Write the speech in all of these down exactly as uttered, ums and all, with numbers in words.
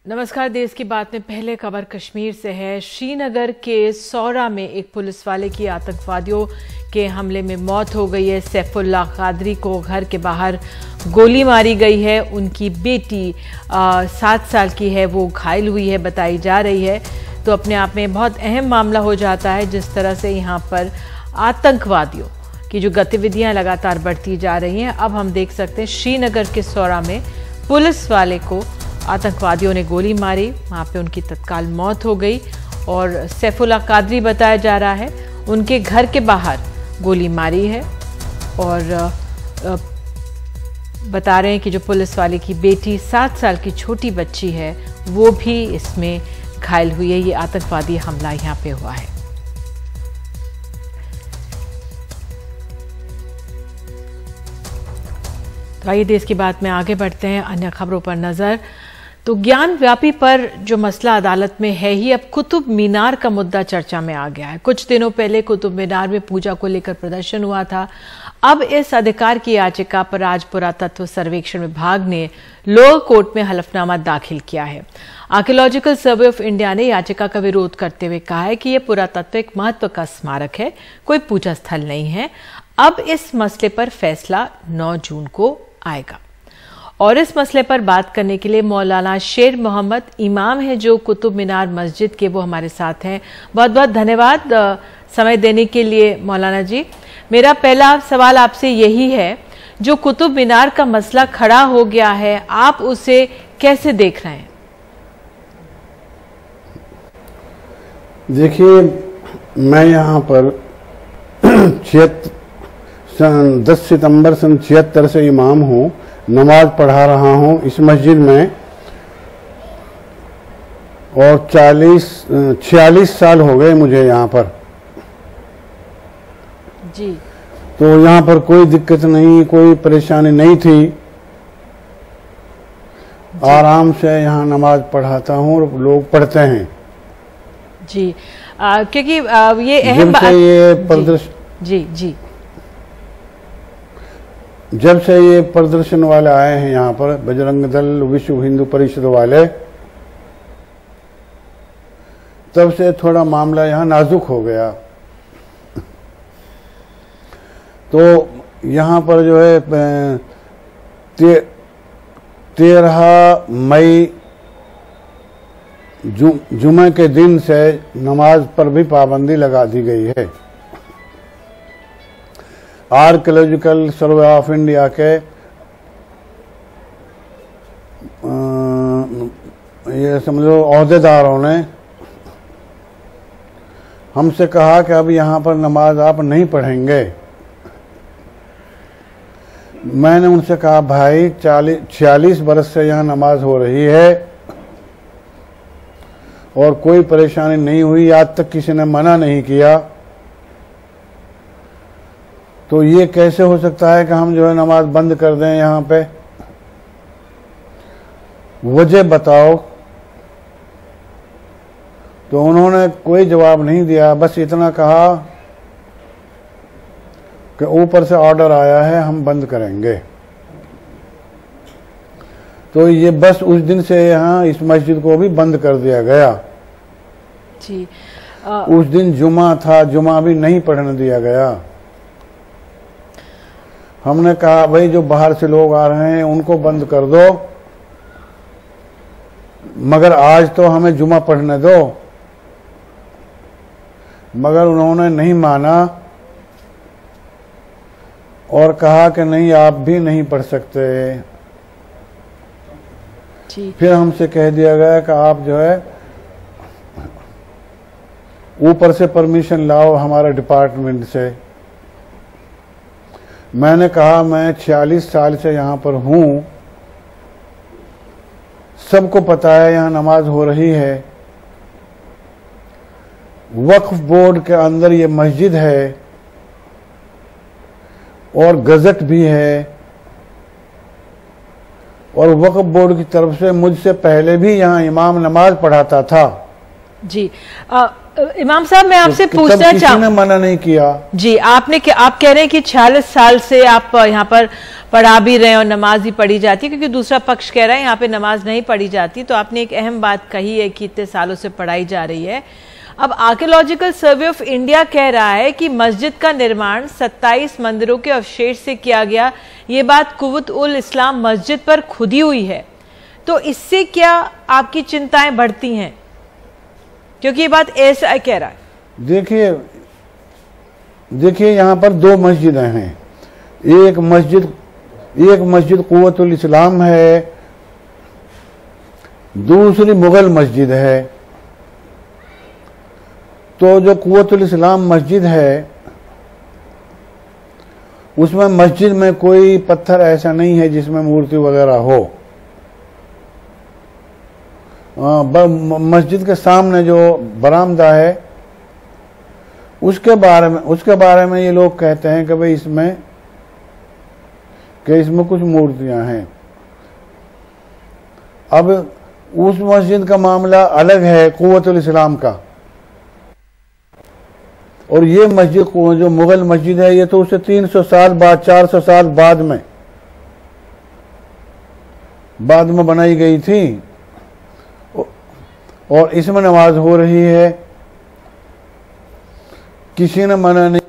नमस्कार। देश की बात में पहले खबर कश्मीर से है। श्रीनगर के सौरा में एक पुलिस वाले की आतंकवादियों के हमले में मौत हो गई है। सैफुल्लाह कादरी को घर के बाहर गोली मारी गई है। उनकी बेटी आ, सात साल की है, वो घायल हुई है बताई जा रही है। तो अपने आप में बहुत अहम मामला हो जाता है जिस तरह से यहाँ पर आतंकवादियों की जो गतिविधियाँ लगातार बढ़ती जा रही हैं। अब हम देख सकते हैं श्रीनगर के सौरा में पुलिस वाले को आतंकवादियों ने गोली मारी, वहाँ पे उनकी तत्काल मौत हो गई। और सैफुल्लाह कादरी बताया जा रहा है उनके घर के बाहर गोली मारी है। और बता रहे हैं कि जो पुलिस वाले की बेटी सात साल की छोटी बच्ची है वो भी इसमें घायल हुई है। ये आतंकवादी हमला यहाँ पे हुआ है। तो आइए देश की बात में आगे बढ़ते हैं, अन्य खबरों पर नजर। तो ज्ञान व्यापी पर जो मसला अदालत में है ही, अब कुतुब मीनार का मुद्दा चर्चा में आ गया है। कुछ दिनों पहले कुतुब मीनार में पूजा को लेकर प्रदर्शन हुआ था। अब इस अधिकार की याचिका पर आज पुरातत्व सर्वेक्षण विभाग ने लोअर कोर्ट में हलफनामा दाखिल किया है। आर्कियोलॉजिकल सर्वे ऑफ इंडिया ने याचिका का विरोध करते हुए कहा है कि यह पुरातत्विक महत्व का स्मारक है, कोई पूजा स्थल नहीं है। अब इस मसले पर फैसला नौ जून को आएगा। और इस मसले पर बात करने के लिए मौलाना शेर मोहम्मद इमाम है जो कुतुब मीनार मस्जिद के, वो हमारे साथ हैं। बहुत बहुत धन्यवाद समय देने के लिए मौलाना जी। मेरा पहला सवाल आपसे यही है, जो कुतुब मीनार का मसला खड़ा हो गया है, आप उसे कैसे देख रहे हैं? देखिए, मैं यहाँ पर छिहत्तर सन दस सितंबर सन छिहत्तर से इमाम हूँ, नमाज पढ़ा रहा हूँ इस मस्जिद में। और चालीस छियालीस साल हो गए मुझे यहाँ पर जी। तो यहाँ पर कोई दिक्कत नहीं, कोई परेशानी नहीं थी। आराम से यहाँ नमाज पढ़ाता हूँ और लोग पढ़ते हैं जी। आ, क्योंकि आ, ये अहम बात, ये प्रदर्शन जी जी जब से ये प्रदर्शन वाले आए हैं यहाँ पर, बजरंग दल, विश्व हिंदू परिषद वाले, तब से थोड़ा मामला यहाँ नाजुक हो गया। तो यहाँ पर जो है ते, तेरह मई जु, जुमे के दिन से नमाज पर भी पाबंदी लगा दी गई है। आर्कियोलॉजिकल सर्वे ऑफ इंडिया के ये समझो ओहदेदारों ने हमसे कहा कि अब यहाँ पर नमाज आप नहीं पढ़ेंगे। मैंने उनसे कहा, भाई चालीस छियालीस बरस से यहाँ नमाज हो रही है और कोई परेशानी नहीं हुई, आज तक किसी ने मना नहीं किया। तो ये कैसे हो सकता है कि हम जो है नमाज बंद कर दें यहाँ पे? वजह बताओ। तो उन्होंने कोई जवाब नहीं दिया, बस इतना कहा कि ऊपर से ऑर्डर आया है, हम बंद करेंगे। तो ये बस उस दिन से यहाँ इस मस्जिद को भी बंद कर दिया गया जी। आ... उस दिन जुमा था, जुमा भी नहीं पढ़ने दिया गया। हमने कहा, भाई जो बाहर से लोग आ रहे हैं उनको बंद कर दो, मगर आज तो हमें जुमा पढ़ने दो। मगर उन्होंने नहीं माना और कहा कि नहीं, आप भी नहीं पढ़ सकते जी। फिर हमसे कह दिया गया कि आप जो है ऊपर से परमिशन लाओ हमारे डिपार्टमेंट से। मैंने कहा, मैं छियालीस साल से यहाँ पर हूँ, सबको पता है यहाँ नमाज हो रही है। वक्फ बोर्ड के अंदर ये मस्जिद है और गजट भी है, और वक्फ बोर्ड की तरफ से मुझसे पहले भी यहाँ इमाम नमाज पढ़ाता था जी। आ, इमाम साहब मैं आपसे तो पूछना किसी चाहूँ, ने मना नहीं किया जी आपने आप कह रहे हैं कि छियालीस साल से आप यहाँ पर पढ़ा भी रहे हैं और नमाज भी पढ़ी जाती है, क्योंकि दूसरा पक्ष कह रहा है यहाँ पे नमाज नहीं पढ़ी जाती। तो आपने एक अहम बात कही है कि इतने सालों से पढ़ाई जा रही है। अब आर्कियोलॉजिकल सर्वे ऑफ इंडिया कह रहा है कि मस्जिद का निर्माण सत्ताईस मंदिरों के अवशेष से किया गया। ये बात कुव्वत उल इस्लाम मस्जिद पर खुदी हुई है, तो इससे क्या आपकी चिंताएं बढ़ती हैं, क्योंकि ये बात ऐसा कह रहा है। देखिए देखिए यहाँ पर दो मस्जिदें हैं। एक मस्जिद एक मस्जिद कुव्वत उल इस्लाम है, दूसरी मुगल मस्जिद है। तो जो कुव्वत उल इस्लाम मस्जिद है उसमें मस्जिद में कोई पत्थर ऐसा नहीं है जिसमें मूर्ति वगैरह हो। मस्जिद के सामने जो बरामदा है उसके बारे में उसके बारे में ये लोग कहते हैं कि भाई इसमें कि इसमें कुछ मूर्तियां हैं। अब उस मस्जिद का मामला अलग है कुव्वत उल इस्लाम का, और ये मस्जिद जो मुगल मस्जिद है ये तो उससे तीन सौ साल बाद चार सौ साल बाद में बाद में बनाई गई थी, और इसमें नमाज हो रही है। किसी ने मना नहीं।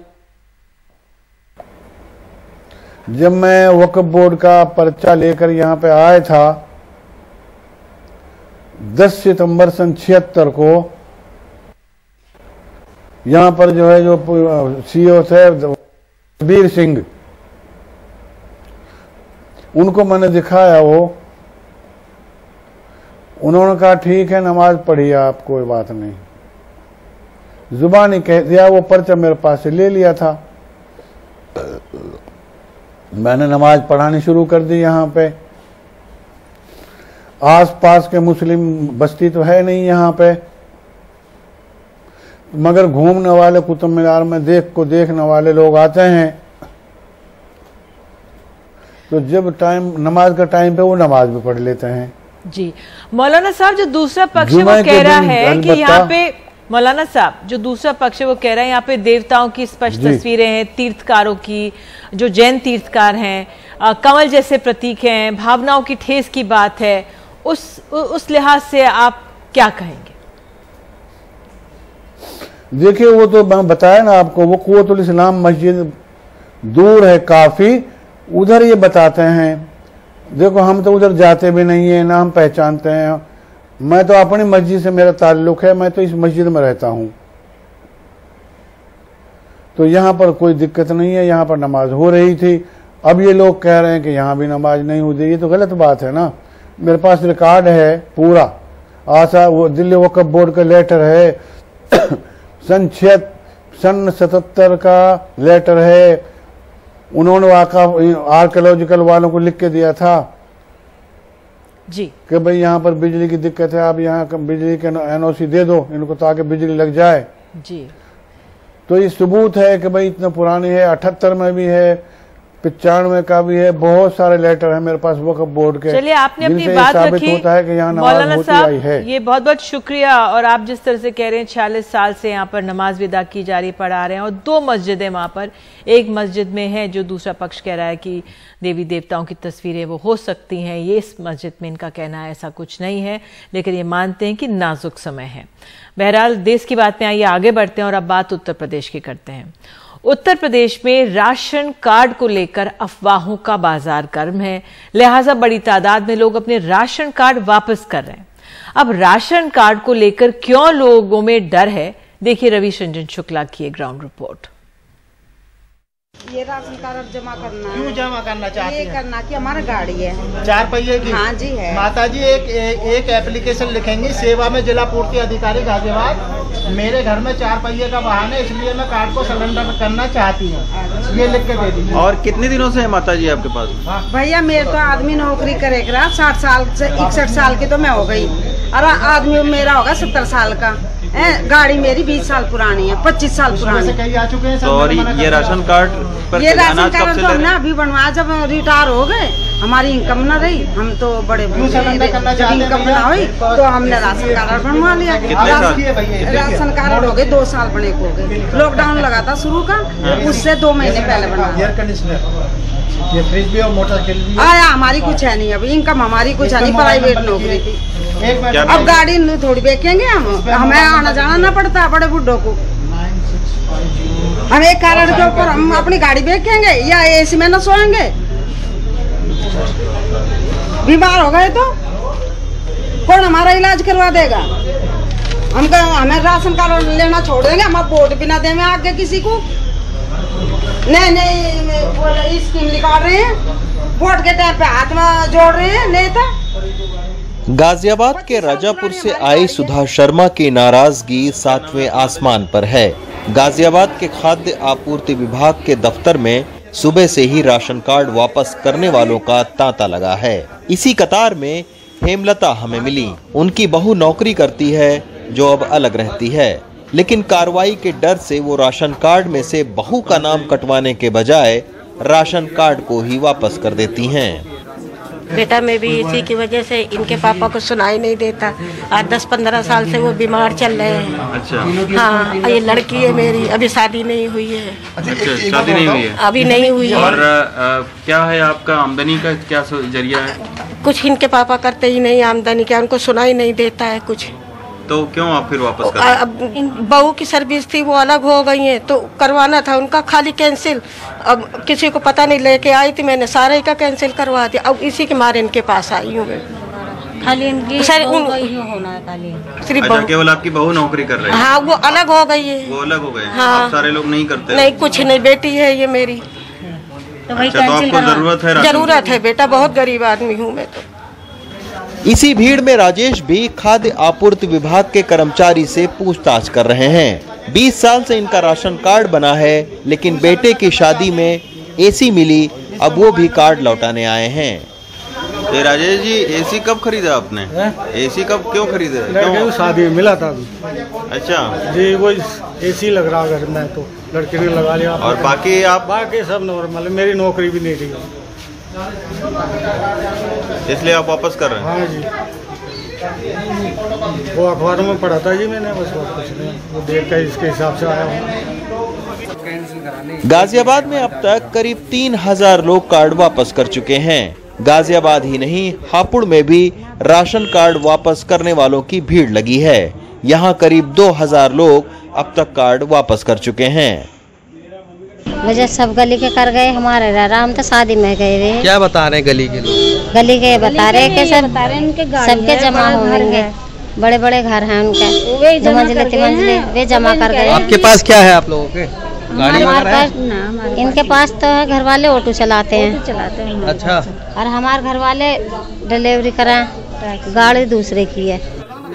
जब मैं वक्फ बोर्ड का पर्चा लेकर यहाँ पे आया था दस सितंबर सन छिहत्तर को, यहाँ पर जो है जो सीईओ थे कबीर सिंह, उनको मैंने दिखाया, वो उन्होंने कहा ठीक है नमाज पढ़िए आप, कोई बात नहीं। जुबानी कह दिया, वो पर्चा मेरे पास से ले लिया था। मैंने नमाज पढ़ानी शुरू कर दी। यहाँ पे आस पास के मुस्लिम बस्ती तो है नहीं यहाँ पे, मगर घूमने वाले कुतुब मीनार में देख को देखने वाले लोग आते हैं। तो जब टाइम नमाज का टाइम पे वो नमाज भी पढ़ लेते हैं। जी मौलाना साहब, जो दूसरा पक्ष है वो कह रहा है कि यहाँ पे मौलाना साहब जो दूसरा पक्ष है वो कह रहा है यहाँ पे देवताओं की स्पष्ट तस्वीरें हैं, तीर्थकारों की, जो जैन तीर्थकार हैं, कमल जैसे प्रतीक हैं, भावनाओं की ठेस की बात है। उस उस लिहाज से आप क्या कहेंगे? देखिए वो तो मैं बताया ना आपको, वो कुव्वत उल इस्लाम मस्जिद दूर है काफी, उधर ये बताते हैं। देखो हम तो उधर जाते भी नहीं है, ना हम पहचानते हैं। मैं तो अपनी मस्जिद से मेरा ताल्लुक है, मैं तो इस मस्जिद में रहता हूं, तो यहाँ पर कोई दिक्कत नहीं है। यहाँ पर नमाज हो रही थी। अब ये लोग कह रहे हैं कि यहाँ भी नमाज नहीं हो रही, ये तो गलत बात है ना। मेरे पास रिकॉर्ड है पूरा, आशा वो दिल्ली वक्फ बोर्ड का लेटर है सन छह सन सतहत्तर का लेटर है। उन्होंने आर्कियोलॉजिकल वालों को लिख के दिया था जी कि भाई यहाँ पर बिजली की दिक्कत है, आप यहाँ बिजली के एनओसी दे दो इनको ताकि बिजली लग जाए। जी तो ये सबूत है कि भाई इतना पुरानी है। अठहत्तर में भी है, पचानवे का भी है, बहुत सारे लेटर है मेरे पास वक्फ बोर्ड के। चलिए आपने अपनी बात रखी होता है कि यहाँ मौलाना नमाज साहब, होती है। ये बहुत बहुत शुक्रिया। और आप जिस तरह से कह रहे हैं छियालीस साल से यहाँ पर नमाज विदा की जा रही, पढ़ा रहे हैं, और दो मस्जिदें वहाँ पर, एक मस्जिद में है जो दूसरा पक्ष कह रहा है कि देवी देवताओं की तस्वीरें वो हो सकती हैं, ये इस मस्जिद में इनका कहना है ऐसा कुछ नहीं है, लेकिन ये मानते हैं कि नाजुक समय है। बहरहाल देश की बात में आइए आगे बढ़ते हैं और अब बात उत्तर प्रदेश की करते हैं। उत्तर प्रदेश में राशन कार्ड को लेकर अफवाहों का बाजार गर्म है, लिहाजा बड़ी तादाद में लोग अपने राशन कार्ड वापस कर रहे हैं। अब राशन कार्ड को लेकर क्यों लोगों में डर है, देखिए रवि रंजन शुक्ला की एक ग्राउंड रिपोर्ट। ये राशन कार्ड जमा करना क्यों जमा करना चाहते ये हैं? करना कि हमारा गाड़ी है चार पहिए की। हाँ जी है। माता जी एक एक, एक एप्लीकेशन लिखेंगी, सेवा में जिला पूर्ति अधिकारी गाजियाबाद, मेरे घर में चार पहिए का वाहन है इसलिए मैं कार्ड को सरेंडर करना चाहती हूँ, ये लिख के दे दीजिए। और कितने दिनों से है माता जी आपके पास? भैया मेरे तो आदमी नौकरी करेगा, साठ साल से इकसठ साल की तो मैं हो गई, और आदमी मेरा होगा सत्तर साल का ए, गाड़ी मेरी बीस साल पुरानी है, पच्चीस साल पुरानी है। कई आ चुके हैं। तो और ये राशन कार्ड पर ये राशन कार्ड तो हमने अभी बनवाया, जब रिटायर हो गए हमारी इनकम न रही, हम तो बड़े जब इनकम न हुई तो हमने राशन कार्ड बनवा लिया। राशन कार्ड हो गए दो साल बने को हो गए, लॉकडाउन लगा था शुरू का, उससे दो महीने पहले बनवाया। ये फ्रिज भी और मोटरसाइकिल भी आया हमारी कुछ है नहीं, अभी इनकम हमारी कुछ है नहीं, प्राइवेट नौकरी थी। अब गाड़ी थोड़ी बेचेंगे हम, हमें आना जाना ना पड़ता बड़े बुढ़ों को। हम एक कारण के ऊपर हम अपनी गाड़ी बेचेंगे या एसी में न सोएंगे? बीमार हो गए तो कौन हमारा इलाज करवा देगा? हम हमें राशन कार्ड लेना छोड़ देंगे, हम अब वोट भी ना देंगे आगे किसी को। नहीं नहीं स्कीम निकाल रहे हैं, वोट के टाइम पे हाथ में जोड़ रहे हैं नेता। गाजियाबाद के राजापुर से आई सुधा शर्मा की नाराजगी सातवें आसमान पर है। गाजियाबाद के खाद्य आपूर्ति विभाग के दफ्तर में सुबह से ही राशन कार्ड वापस करने वालों का तांता लगा है। इसी कतार में हेमलता हमें मिली। उनकी बहू नौकरी करती है जो अब अलग रहती है, लेकिन कार्रवाई के डर से वो राशन कार्ड में से बहू का नाम कटवाने के बजाय राशन कार्ड को ही वापस कर देती हैं। बेटा मैं भी इसी की वजह से इनके पापा को सुनाई नहीं देता। आज दस पंद्रह साल से वो बीमार चल रहे हैं। अच्छा। हाँ, ये लड़की है मेरी, अभी शादी नहीं हुई है। अच्छा, शादी नहीं हुई है? अभी नहीं हुई है। और आ, क्या है आपका आमदनी का क्या जरिया है? कुछ इनके पापा करते ही नहीं आमदनी, क्या उनको सुनाई नहीं देता है कुछ। तो क्यों आप फिर वापस कर रहे हैं? अब बहू की सर्विस थी वो अलग हो गई है तो करवाना था उनका खाली कैंसिल। अब किसी को पता नहीं, लेके आई थी मैंने सारे का कैंसिल करवा दिया। अब इसी के मारे इनके पास आई हूँ मैं। खाली इनकी सर उन होना है खाली सिर्फ अच्छा, केवल आपकी बहू नौकरी कर रही है? हाँ, वो अलग हो गई है। वो अलग हो गए? हाँ, सारे लोग नहीं करते? नहीं, कुछ नहीं, बेटी है ये मेरी। तो भाई अच्छा, तो आपको जरूरत है? जरूरत है बेटा, बहुत गरीब आदमी हूँ मैं तो। इसी भीड़ में राजेश भी खाद्य आपूर्ति विभाग के कर्मचारी से पूछताछ कर रहे हैं। बीस साल से इनका राशन कार्ड बना है, लेकिन बेटे की शादी में एसी मिली, अब वो भी कार्ड लौटाने आए हैं। तो राजेश जी, एसी कब खरीदा आपने? एसी कब क्यों खरीदे? क्यों? शादी में मिला था। अच्छा जी, वो एसी लग रहा घर में तो लड़के ने लगा लिया। और बाकी आप? बाकी सब नॉर्मल, मेरी नौकरी भी नहीं रही, इसलिए आप वापस कर रहे हैं? हाँ जी, वो अखबारों में पढ़ा था जी मैंने, बस और कुछ नहीं, वो देख कर इसके हिसाब से आया हूँ। गाजियाबाद में अब तक करीब तीन हजार लोग कार्ड वापस कर चुके हैं। गाजियाबाद ही नहीं, हापुड़ में भी राशन कार्ड वापस करने वालों की भीड़ लगी है। यहाँ करीब दो हजार लोग अब तक कार्ड वापस कर चुके हैं। वजह सब गली के कर गए, हमारे राम तो शादी में गए हुए। क्या बता रहे हैं गली के लोग? गली के बता रहे कि सब सबके जमा होंगे, बड़े बड़े घर हैं उनके, दो मंजिले तीन मंजिले, वे जमा कर गए। आपके पास क्या है आप लोगों के? गाड़ी हमारे पास, इनके पास तो है, घर वाले ऑटो चलाते हैं। चलाते हैं। अच्छा। और हमारे घर वाले डिलीवरी कराएं, गाड़ी दूसरे की है।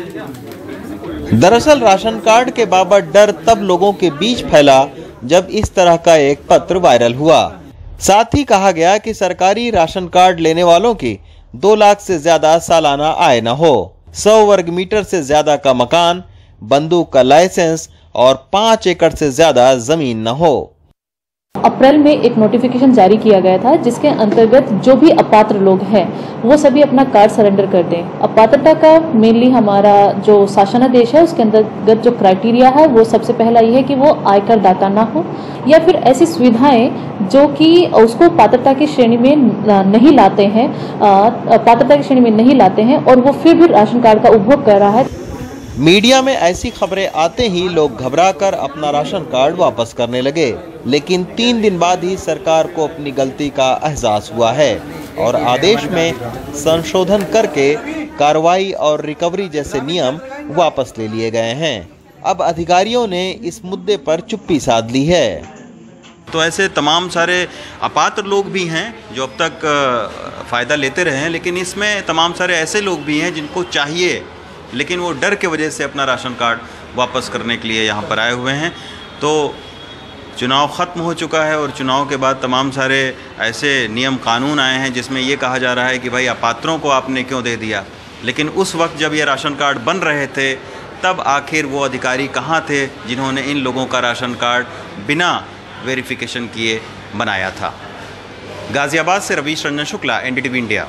दरअसल राशन कार्ड के बाबत डर तब लोगों के बीच फैला जब इस तरह का एक पत्र वायरल हुआ। साथ ही कहा गया कि सरकारी राशन कार्ड लेने वालों की दो लाख से ज्यादा सालाना आय न हो, सौ वर्ग मीटर से ज्यादा का मकान, बंदूक का लाइसेंस और पाँच एकड़ से ज्यादा जमीन न हो। अप्रैल में एक नोटिफिकेशन जारी किया गया था जिसके अंतर्गत जो भी अपात्र लोग हैं वो सभी अपना कार्ड सरेंडर कर दें। अपात्रता का मेनली हमारा जो शासनादेश है उसके अंतर्गत जो क्राइटेरिया है वो सबसे पहला ये है कि वो आयकर दाता ना हो या फिर ऐसी सुविधाएं जो कि उसको पात्रता की श्रेणी में नहीं लाते हैं, पात्रता की श्रेणी में नहीं लाते हैं और वो फिर भी राशन कार्ड का उपभोग कर रहा है। मीडिया में ऐसी खबरें आते ही लोग घबराकर अपना राशन कार्ड वापस करने लगे, लेकिन तीन दिन बाद ही सरकार को अपनी गलती का एहसास हुआ है और आदेश में संशोधन करके कार्रवाई और रिकवरी जैसे नियम वापस ले लिए गए हैं। अब अधिकारियों ने इस मुद्दे पर चुप्पी साध ली है। तो ऐसे तमाम सारे अपात्र लोग भी हैं जो अब तक फ़ायदा लेते रहे हैं, लेकिन इसमें तमाम सारे ऐसे लोग भी हैं जिनको चाहिए लेकिन वो डर के वजह से अपना राशन कार्ड वापस करने के लिए यहाँ पर आए हुए हैं। तो चुनाव ख़त्म हो चुका है और चुनाव के बाद तमाम सारे ऐसे नियम कानून आए हैं जिसमें ये कहा जा रहा है कि भाई अपात्रों को आपने क्यों दे दिया, लेकिन उस वक्त जब ये राशन कार्ड बन रहे थे तब आखिर वो अधिकारी कहाँ थे जिन्होंने इन लोगों का राशन कार्ड बिना वेरिफिकेशन किए बनाया था। गाजियाबाद से रवीश रंजन शुक्ला, एनडीटीवी इंडिया।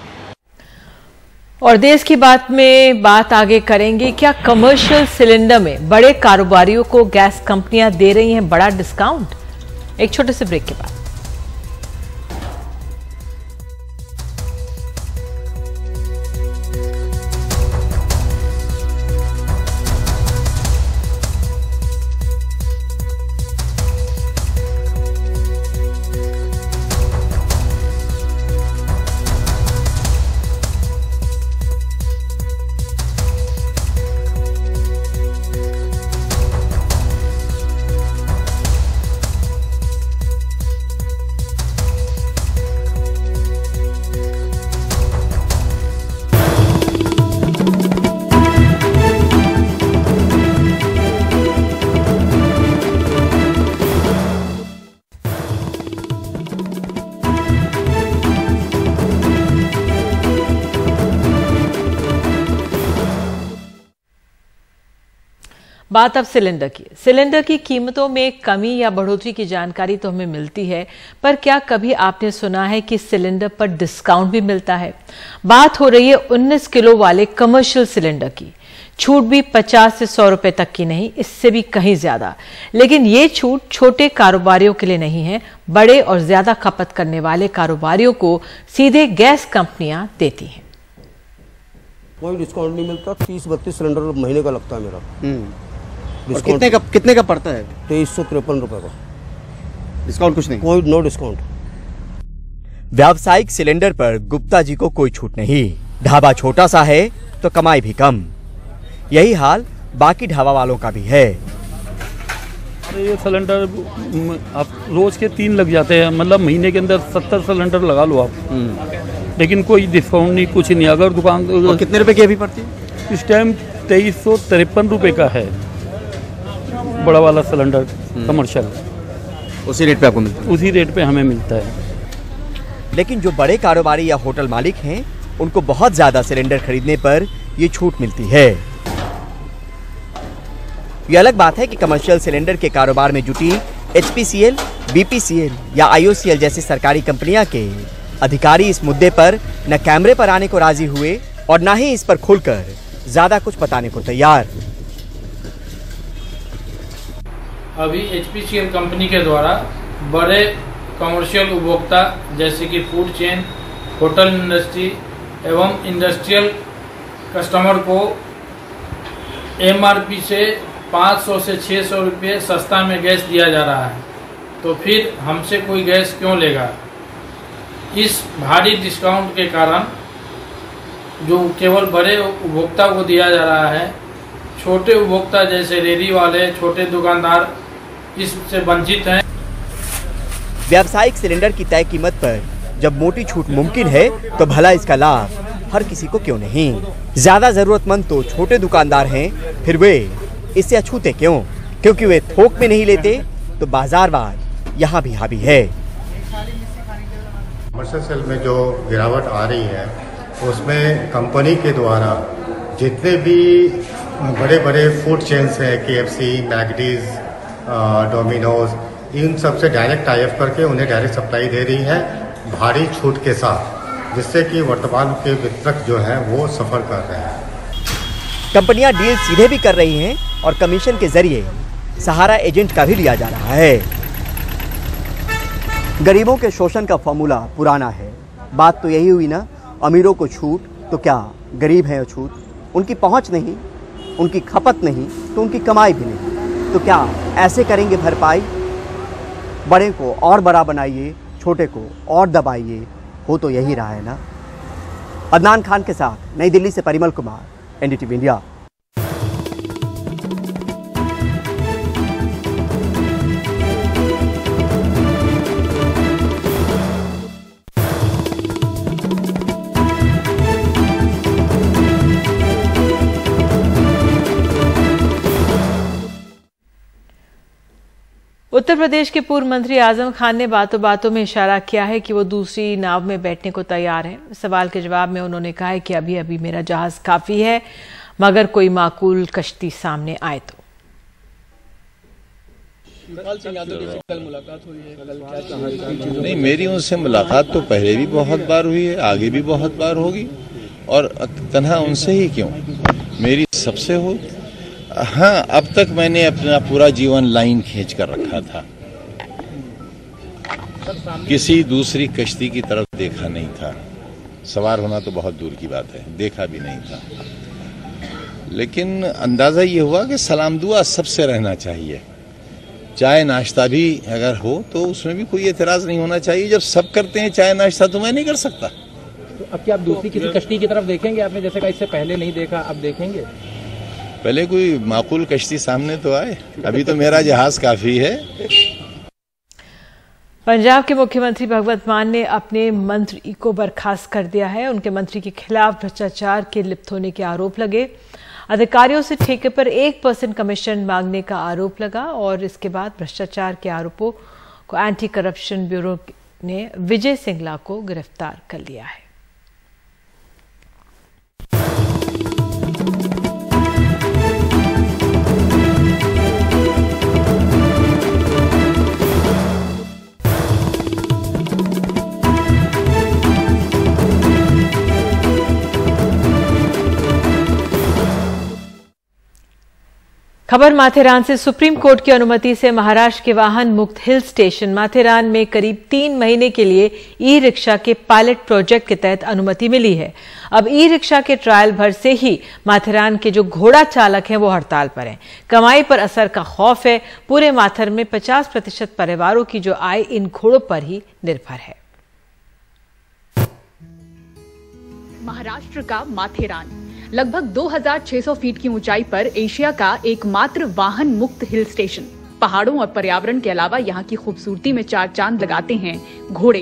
और देश की बात में बात आगे करेंगे। क्या कमर्शियल सिलेंडर में बड़े कारोबारियों को गैस कंपनियां दे रही हैं बड़ा डिस्काउंट? एक छोटे से ब्रेक के बाद। बात अब सिलेंडर की। सिलेंडर की कीमतों में कमी या बढ़ोतरी की जानकारी तो हमें मिलती है, पर क्या कभी आपने सुना है कि सिलेंडर पर डिस्काउंट भी मिलता है? बात हो रही है उन्नीस किलो वाले कमर्शियल सिलेंडर की। छूट भी पचास से सौ रुपए तक की नहीं, इससे भी कहीं ज्यादा। लेकिन ये छूट छोटे कारोबारियों के लिए नहीं है, बड़े और ज्यादा खपत करने वाले कारोबारियों को सीधे गैस कंपनियां देती हैं। कोई डिस्काउंट नहीं मिलता। तीस बत्तीस सिलेंडर महीने का लगता है मेरा। और कितने का कितने का पड़ता है? तेईस सौ तिरपन रुपए का। डिस्काउंट कुछ नहीं? कोई नो डिस्काउंट। व्यावसायिक सिलेंडर पर गुप्ता जी को कोई छूट नहीं। ढाबा छोटा सा है तो कमाई भी कम। यही हाल बाकी ढाबा वालों का भी है। अरे ये सिलेंडर आप रोज के तीन लग जाते हैं, मतलब महीने के अंदर सत्तर सिलेंडर लगा लो आप, लेकिन कोई डिस्काउंट नहीं, कुछ नहीं। अगर दुकान और कितने रुपए की अभी पड़ती है? इस टाइम तेईस सौ तिरपन रुपये का है बड़ा वाला सिलेंडर कमर्शियल। उसी रेट पे आपको मिलता है? उसी रेट पे हमें मिलता है। लेकिन जो बड़े कारोबारी या होटल मालिक हैं, उनको बहुत ज्यादा सिलेंडर खरीदने पर ये छूट मिलती है। ये अलग बात है कि कमर्शियल सिलेंडर के कारोबार में जुटी एचपीसीएल, बीपीसीएल या आईओसीएल जैसी सरकारी कंपनियां के अधिकारी इस मुद्दे पर न कैमरे पर आने को राजी हुए और न ही इस पर खुलकर ज्यादा कुछ बताने को तैयार। अभी एचपीसीएल कंपनी के द्वारा बड़े कमर्शियल उपभोक्ता जैसे कि फूड चेन, होटल इंडस्ट्री एवं इंडस्ट्रियल कस्टमर को एमआरपी से पाँच सौ से छह सौ रुपये सस्ता में गैस दिया जा रहा है, तो फिर हमसे कोई गैस क्यों लेगा? इस भारी डिस्काउंट के कारण जो केवल बड़े उपभोक्ता को दिया जा रहा है, छोटे उपभोक्ता जैसे रेहड़ी वाले, छोटे दुकानदार इससे वंचित हैं। व्यावसायिक सिलेंडर की तय कीमत पर जब मोटी छूट मुमकिन है तो भला इसका लाभ हर किसी को क्यों नहीं? ज्यादा जरूरतमंद तो छोटे दुकानदार हैं, फिर वे इससे अछूते क्यों? क्योंकि वे थोक में नहीं लेते तो बाजारवाद यहाँ भी हावी है। कमर्शियल सेल में जो गिरावट आ रही है उसमें कंपनी के द्वारा जितने भी बड़े बड़े फूड चेन्स हैं, केएफसी, मैकडीज, डोमिनोज, इन सब से डायरेक्ट टाई अप करके उन्हें डायरेक्ट सप्लाई दे रही है भारी छूट के साथ, जिससे कि वर्तमान के वितरक जो हैं वो सफर कर रहे हैं। कंपनियां डील सीधे भी कर रही हैं और कमीशन के जरिए सहारा एजेंट का भी लिया जा रहा है। गरीबों के शोषण का फॉर्मूला पुराना है। बात तो यही हुई ना, अमीरों को छूट तो क्या गरीब हैं अछूत? उनकी पहुंच नहीं, उनकी खपत नहीं तो उनकी कमाई भी नहीं, तो क्या ऐसे करेंगे भरपाई? बड़े को और बड़ा बनाइए, छोटे को और दबाइए, हो तो यही रहा है ना। अदनान खान के साथ नई दिल्ली से परिमल कुमार, एनडीटीवी इंडिया। उत्तर प्रदेश के पूर्व मंत्री आजम खान ने बातों बातों में इशारा किया है कि वो दूसरी नाव में बैठने को तैयार हैं। सवाल के जवाब में उन्होंने कहा है कि अभी अभी मेरा जहाज काफी है। मगर कोई माकूल कश्ती सामने आए तो। नहीं, मेरी उनसे मुलाकात तो पहले भी बहुत बार हुई है, आगे भी बहुत बार होगी, और तन्हा उनसे ही क्यों, मेरी सबसे हो। हाँ, अब तक मैंने अपना पूरा जीवन लाइन खींच कर रखा था, किसी दूसरी कश्ती की तरफ देखा नहीं था। सवार होना तो बहुत दूर की बात है, देखा भी नहीं था। लेकिन अंदाजा ये हुआ कि सलाम दुआ सबसे रहना चाहिए। चाय नाश्ता भी अगर हो तो उसमें भी कोई एतराज नहीं होना चाहिए। जब सब करते हैं चाय नाश्ता तो मैं नहीं कर सकता। तो अब क्या आप दूसरी किसी कश्ती की तरफ देखेंगे? आपने जैसे कहा इससे पहले नहीं देखा, अब देखेंगे? पहले कोई माकूल कश्ती सामने तो आए, अभी तो मेरा जहाज काफी है। पंजाब के मुख्यमंत्री भगवंत मान ने अपने मंत्री को बर्खास्त कर दिया है। उनके मंत्री के खिलाफ भ्रष्टाचार के लिप्त होने के आरोप लगे। अधिकारियों से ठेके पर एक परसेंट कमीशन मांगने का आरोप लगा और इसके बाद भ्रष्टाचार के आरोपों को एंटी करप्शन ब्यूरो ने विजय सिंगला को गिरफ्तार कर लिया है। खबर माथेरान से। सुप्रीम कोर्ट की अनुमति से महाराष्ट्र के वाहन मुक्त हिल स्टेशन माथेरान में करीब तीन महीने के लिए ई रिक्शा के पायलट प्रोजेक्ट के तहत अनुमति मिली है। अब ई रिक्शा के ट्रायल भर से ही माथेरान के जो घोड़ा चालक हैं वो हड़ताल पर हैं। कमाई पर असर का खौफ है। पूरे माथेर में पचास प्रतिशत परिवारों की जो आय इन घोड़ों पर ही निर्भर है। महाराष्ट्र का माथेरान लगभग दो हज़ार छह सौ फीट की ऊंचाई पर एशिया का एकमात्र वाहन मुक्त हिल स्टेशन। पहाड़ों और पर्यावरण के अलावा यहाँ की खूबसूरती में चार चांद लगाते हैं घोड़े।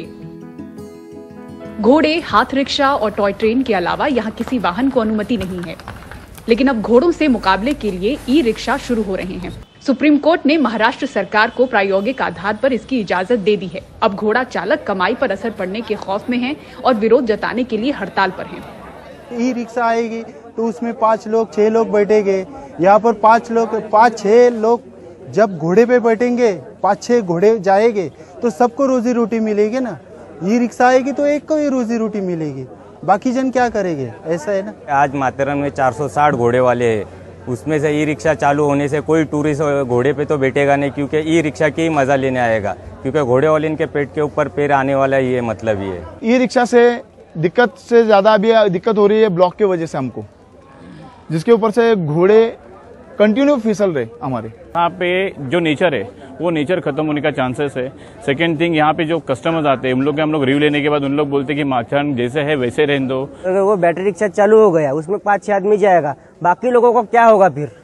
घोड़े, हाथ रिक्शा और टॉय ट्रेन के अलावा यहाँ किसी वाहन को अनुमति नहीं है। लेकिन अब घोड़ों से मुकाबले के लिए ई रिक्शा शुरू हो रहे हैं। सुप्रीम कोर्ट ने महाराष्ट्र सरकार को प्रायोगिक आधार पर इसकी इजाजत दे दी है। अब घोड़ा चालक कमाई पर असर पड़ने के खौफ में हैं और विरोध जताने के लिए हड़ताल पर हैं। ई रिक्शा आएगी तो उसमें पाँच लोग छह लोग बैठेंगे। यहाँ पर पाँच लोग पाँच छह लोग जब घोड़े पे बैठेंगे, पाँच छह घोड़े जाएंगे तो सबको रोजी रोटी मिलेगी ना। ई रिक्शा आएगी तो एक को ही रोजी रोटी मिलेगी, बाकी जन क्या करेंगे? ऐसा है ना। आज माथेरान में चार सौ साठ घोड़े वाले हैं, उसमें से ई रिक्शा चालू होने से कोई टूरिस्ट घोड़े पे तो बैठेगा नहीं, क्योंकि ई रिक्शा की मजा लेने आएगा, क्योंकि घोड़े वाले इनके पेट के ऊपर पैर आने वाला ये मतलब ही है। ई रिक्शा से दिक्कत से ज्यादा अभी दिक्कत हो रही है ब्लॉक की वजह से हमको, जिसके ऊपर से घोड़े कंटिन्यू फिसल रहे हमारे। यहाँ पे जो नेचर है वो नेचर खत्म होने का चांसेस है। सेकंड थिंग, यहाँ पे जो कस्टमर्स आते हैं उन लोग के हम लोग रिव्यू लेने के बाद उन लोग बोलते हैं कि माथेरान जैसे है वैसे रहने दो। अगर वो बैटरी रिक्शा चालू हो गया, उसमें पाँच छह आदमी जाएगा, बाकी लोगों को क्या होगा फिर?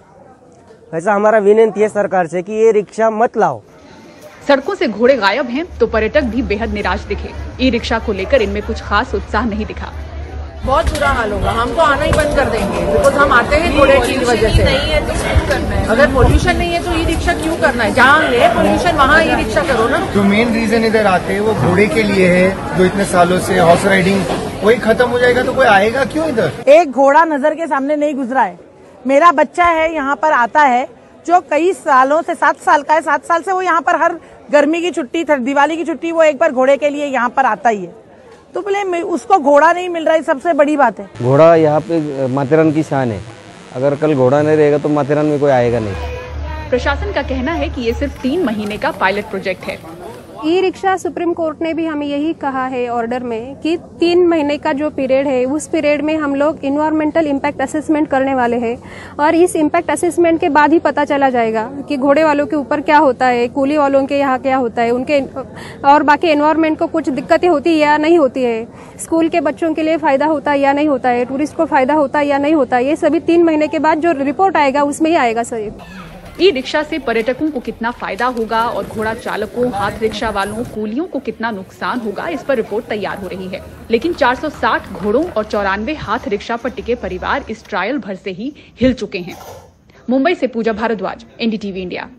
ऐसा हमारा विनती है सरकार से कि ये रिक्शा मत लाओ। सड़कों से घोड़े गायब हैं तो पर्यटक भी बेहद निराश दिखे। ई रिक्शा को लेकर इनमें कुछ खास उत्साह नहीं दिखा। बहुत बुरा हाल होगा, हम तो आना ही बंद कर देंगे, बिकॉज हम आते हैं घोड़े की वजह से। नहीं है तो क्यों करना है? अगर पोल्यूशन नहीं है तो ई रिक्शा क्यों करना है? जहाँ है पोल्यूशन वहाँ ई रिक्शा करो ना। जो मेन रीजन इधर आते हैं वो घोड़े के लिए है, जो इतने सालों से हॉर्स राइडिंग, वही खत्म हो जाएगा तो कोई आएगा क्यों इधर? एक घोड़ा नजर के सामने नहीं गुजरा है। मेरा बच्चा है यहाँ पर आता है जो कई सालों से, सात साल का है, सात साल से वो यहाँ पर हर गर्मी की छुट्टी, दिवाली की छुट्टी वो एक बार घोड़े के लिए यहाँ पर आता ही है। तो बोले उसको घोड़ा नहीं मिल रहा है, सबसे बड़ी बात है। घोड़ा यहाँ पे माथेरान की शान है, अगर कल घोड़ा नहीं रहेगा तो माथेरान में कोई आएगा नहीं। प्रशासन का कहना है कि ये सिर्फ तीन महीने का पायलट प्रोजेक्ट है। ई रिक्शा सुप्रीम कोर्ट ने भी हमें यही कहा है ऑर्डर में कि तीन महीने का जो पीरियड है उस पीरियड में हम लोग इन्वायरमेंटल इम्पैक्ट असेसमेंट करने वाले हैं और इस इम्पैक्ट असेसमेंट के बाद ही पता चला जाएगा कि घोड़े वालों के ऊपर क्या होता है, कूली वालों के यहाँ क्या होता है, उनके और बाकी एनवायरमेंट को कुछ दिक्कतें होती है या नहीं होती है, स्कूल के बच्चों के लिए फायदा होता है या नहीं होता है, टूरिस्ट को फायदा होता है या नहीं होता है। ये सभी तीन महीने के बाद जो रिपोर्ट आएगा उसमें ही आएगा सर। ई रिक्शा से पर्यटकों को कितना फायदा होगा और घोड़ा चालकों, हाथ रिक्शा वालों, कूलियों को कितना नुकसान होगा, इस पर रिपोर्ट तैयार हो रही है। लेकिन चार सौ साठ घोड़ों और चौरानवे हाथ रिक्शा पर टिके परिवार इस ट्रायल भर से ही हिल चुके हैं। मुंबई से पूजा भारद्वाज, एनडीटीवी इंडिया।